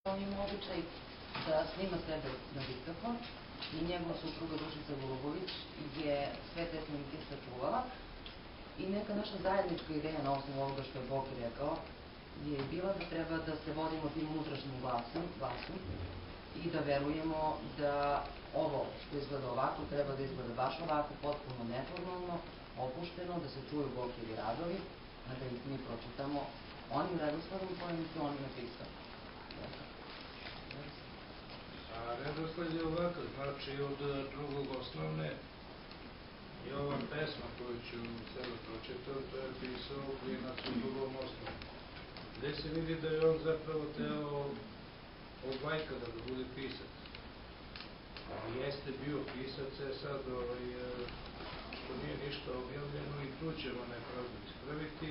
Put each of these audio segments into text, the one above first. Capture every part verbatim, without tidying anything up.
On ima običaj da snima sebe na diktafon i njegova supruga Dušica Golubović je sve te snimke sačuvala i neka naša zajednička ideja na osnovu ovoga što je Boki rekao je bila da treba da se vodimo tim unutrašnjim glasom i da verujemo da ovo što izgleda ovako treba da izgleda baš ovako, potpuno neformalno, opušteno, da se čuju Bokijevi radovi, a da ih mi pročitamo onim redosledom kojim su oni napisali. A redosled je ovako, znači od drugog osnovne i ova pesma koju ću sada pročitati, to je pisao Klinac u drugom osnovu. Gde se vidi da je on zapravo teo od bajka da bude pisac. Ali jeste bio pisac, je sad što nije ništa objavljeno i tu ćemo nepravdu ispraviti.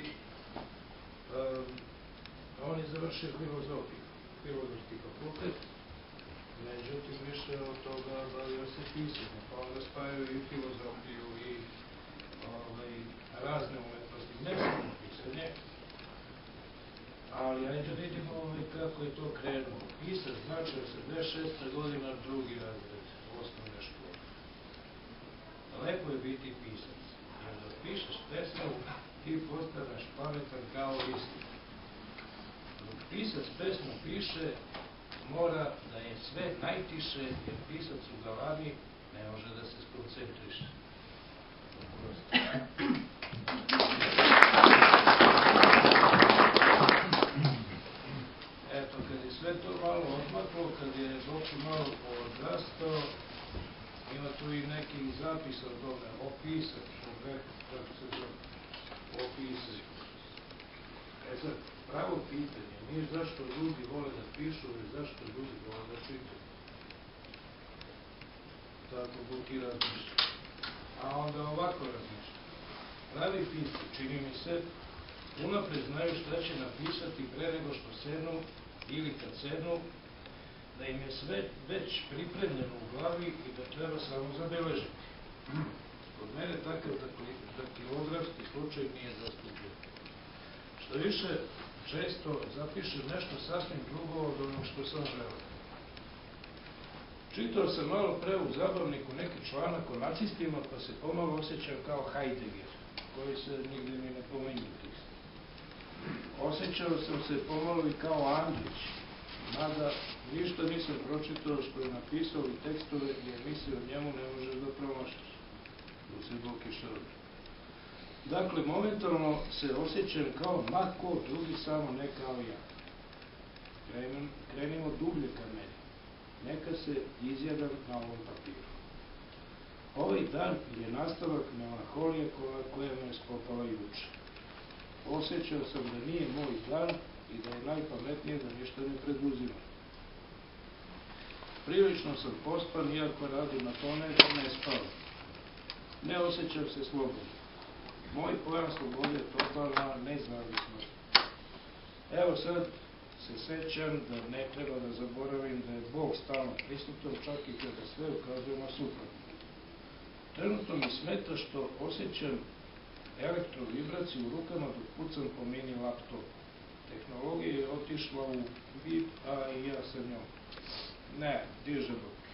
On je završio filozofiju, filozofski fakultet. Međutim, više od toga bavio se pisanjem, pa onda spajaju i filozofiju i razne umetnosti, ne samo pisanje. Ali ajde vidimo kako je to krenulo. Pisac znači osamdeset šesta godina, drugi razred osnovne škole. Lepo je biti pisac, jer da pišeš pesmu, ti postaneš pametan kao istina. Dok pisac pesmu piše, mora da je sve najtiše, jer pisac u galami ne može da se skoncentriše. Eto, kad je sve to malo odmaklo, kad je Boki malo odrastao, ima tu i nekih zapisa o tome, opisak, kako se zove, opisak. E sad, pravo pitanje nije zašto ljudi vole da pišu, ili zašto ljudi vole da čitaju. Tako Boki razmišlja. A onda ovako razmišlja. Pravi pisci, čini mi se, unapred znaju šta će napisati pre nego što sednu ili kad sednu, da im je sve već pripremljeno u glavi i da treba samo zabeležiti. Kod mene takav daktilografski slučaj nije zastupljen. Što više, često zapišem nešto sasvim drugo od onog što sam želeo. Čitao sam malo pre u zabavniku neki članak o nacistima, pa se pomalo osjećam kao Heidegger, koji se nigde mi ne pominju pisati. Osjećao sam se pomalo i kao Andrić, mada ništa nisam pročitao što je napisao i tekstove i emisije o njemu ne možeš da promašiš. Tu se Boki šali. Dakle, momentalno se osjećam kao ma ko drugi, samo ne kao ja. Krenimo dublje ka meni. Neka se izjadam na ovom papiru. Ovaj dan je nastavak melanholije koja me je spopala juče. Osjećao sam da nije moj dan i da je najpametnije da ništa ne preduzimam. Prilično sam pospan, iako radim na tome da ne spavam. Ne osjećam se slobodno. Moj pojam slobode je totalna nezavisnost. Evo sad se sećam da ne treba da zaboravim da je Bog stalno prisutan, čak i kada sve ukazuje na suprotno. Trenutno mi smeta što osjećam elektrovibraciju u rukama dok pucam po mini laptopu. Tehnologija je otišla u bip, a i ja sa njom. Ne, diže Boki.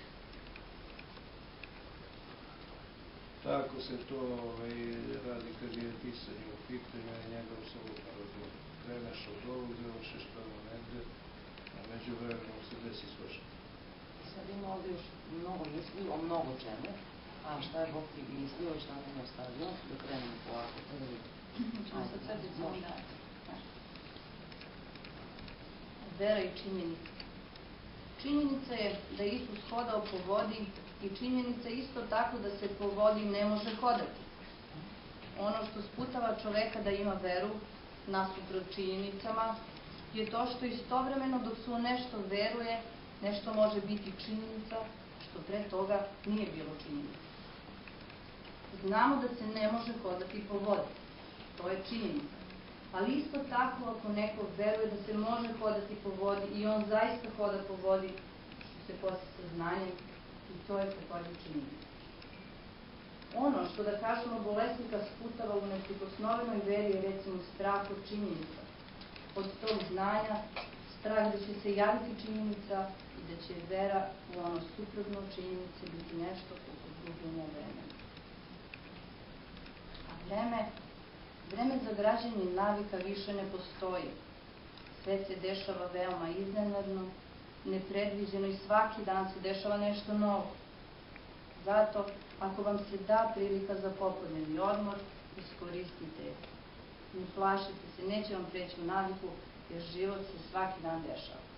Tako se to radi kad je pisanje u pitanju, a njega apsolutno razumije. Kreneš od ovog, završiš tamo negde, a među vremenom se desi svašta. Sad ima ovde još mnogo misli o mnogo čemu, a šta je Boki mislio i šta nam je ostavio, da krenemo polako, pa da vidimo. Ćemo sad crticu onda. Vera i činjenica. Činjenica je da je Isus hodao po vodi i činjenica isto tako da se po vodi ne može hodati. Ono što sputava čoveka da ima veru nasuprot činjenicama je to što istovremeno dok se u nešto veruje, nešto može biti činjenica što pre toga nije bilo činjenica. Znamo da se ne može hodati po vodi. To je činjenica. Ali isto tako ako neko veruje da se može hodati po vodi i on zaista hoda po vodi, što se posle saznanjem, i to je takođe činjenica. Ono što da kažemo bolesnika sputava u neprikosnovenoj veri je recimo strah od činjenica. Od tog znanja strah da će se javiti činjenica i da će vera u ono suprotno činjenice biti nešto poput gubljenja vremena. A vreme, vreme za građenje navika više ne postoji. Sve se dešava veoma iznenadno, nepredviđeno i svaki dan se dešava nešto novo. Zato, ako vam se da prilika za popodnevni odmor, iskoristite je. Ne plašite se, neće vam preći u naviku, jer život se svaki dan dešava.